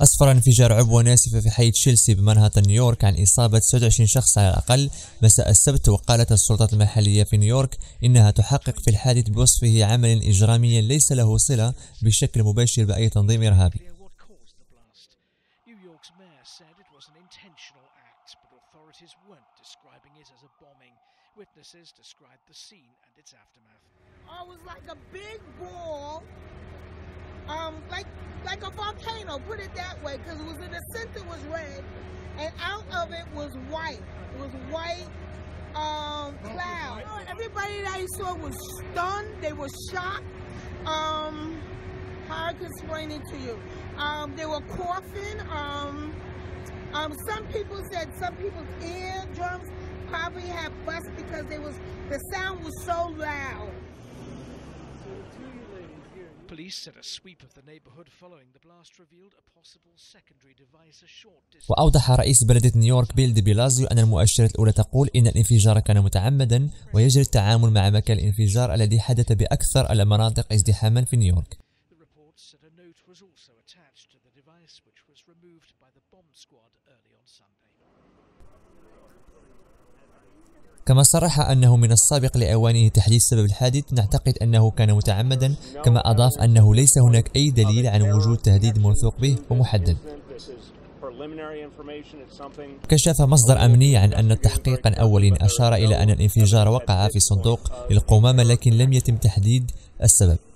أسفر انفجار عبوة ناسفة في حي تشيلسي بمنهاتن نيويورك عن إصابة 29 شخص على الأقل مساء السبت، وقالت السلطات المحلية في نيويورك إنها تحقق في الحادث بوصفه عملا إجراميا ليس له صلة بشكل مباشر بأي تنظيم إرهابي. Like a volcano, put it that way, because it was in the center was red, and out of it was white. It was white cloud. Everybody that I saw was stunned. They were shocked. How I can explain it to you? They were coughing. Some people said some people's eardrums probably had bust because the sound was so loud. Police said a sweep of the neighborhood following the blast revealed a possible secondary device a short distance. وأوضح رئيس بلدية نيويورك بيل دي بلازيو أن المؤشرات الأولى تقول إن الانفجار كان متعمدا، ويجري التعامل مع مكان الانفجار الذي حدث بأكثر المناطق ازدحاما في نيويورك. كما صرح أنه من السابق لأوانه تحديد سبب الحادث، نعتقد أنه كان متعمدا، كما أضاف أنه ليس هناك أي دليل عن وجود تهديد موثوق به ومحدد. كشف مصدر أمني عن أن تحقيقا أولي أشار إلى أن الانفجار وقع في صندوق للقمامة، لكن لم يتم تحديد السبب.